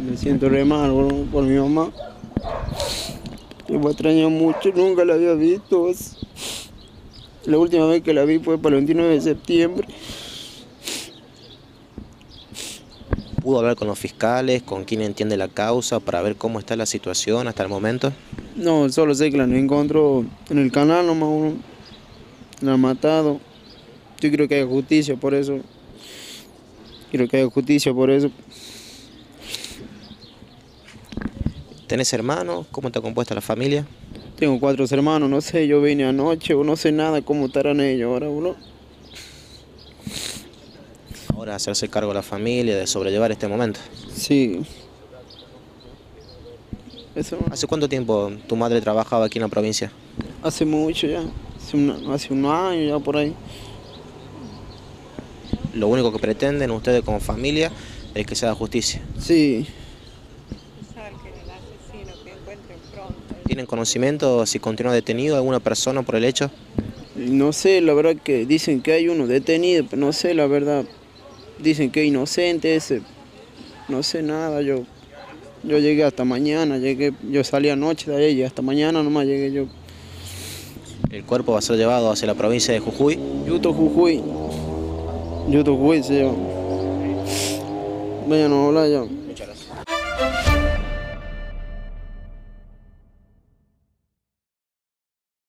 Me siento re mal por mi mamá. Yo me extraño mucho, nunca la había visto. La última vez que la vi fue para el 29 de septiembre. ¿Pudo hablar con los fiscales, con quien entiende la causa, para ver cómo está la situación hasta el momento? No, solo sé que la encontró en el canal nomás, la han matado. Yo creo que hay justicia por eso. Quiero que haya justicia por eso. ¿Tenés hermanos? ¿Cómo está compuesta la familia? Tengo 4 hermanos, no sé, yo vine anoche o no sé nada cómo estarán ellos ahora, bro. Ahora hacerse cargo de la familia, de sobrellevar este momento. Sí, eso ¿Hace cuánto tiempo tu madre trabajaba aquí en la provincia? hace mucho ya, hace unos años ya por ahí. Lo único que pretenden ustedes como familia es que se haga justicia. Sí, Saquen el asesino, que encuentren pronto. ¿Tienen conocimiento si continúa detenido alguna persona por el hecho? no sé, la verdad que dicen que hay uno detenido, pero no sé la verdad. Dicen que es inocente ese, no sé nada, yo llegué hasta mañana, yo salí anoche de ahí y hasta mañana nomás llegué yo. El cuerpo va a ser llevado hacia la provincia de Jujuy. Yuto Jujuy, Yuto Jujuy se llama. Vayan a hablar ya.